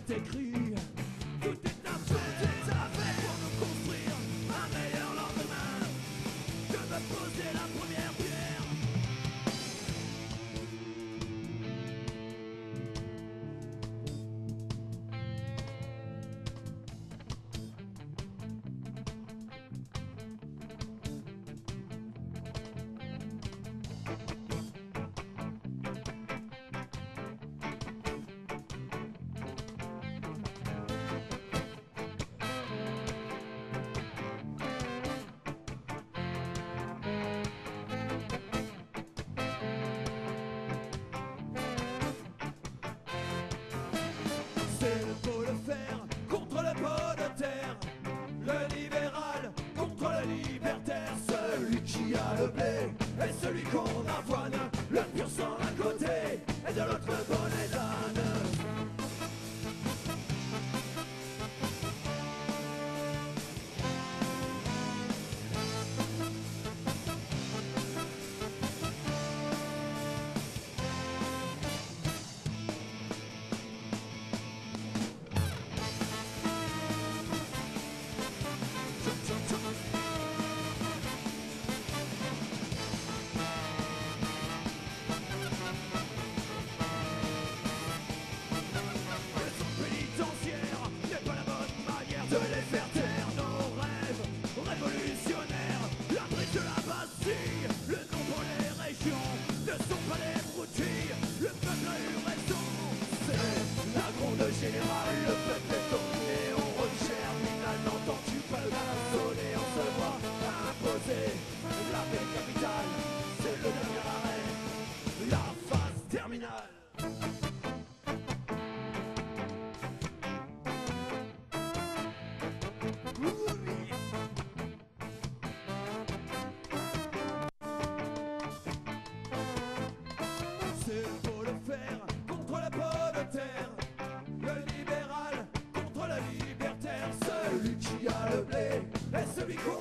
est écrit. Tout est à fait pour nous construire un meilleur lendemain. Je veux poser la première pierre. C'est le pot de fer contre le pot de terre, le libéral contre le libertaire, celui qui a le blé et celui qu'on avoine, le pur sang d'un côté et de l'autre le bonnet d'âne. De les faire taire, nos rêves révolutionnaires. La prise de la Bastille, le nom pour les régions ne sont pas les broutilles. Le peuple a eu raison, c'est la gronde générale. Le peuple est dominé, on recherche final. N'entends-tu pas le glas sonner? On se voit imposer la paix capitale. C'est le dernier arrêt, la phase terminale. C'est le pot de fer contre le pot de terre, le libéral contre le libertaire, celui qui a le blé et celui qu'on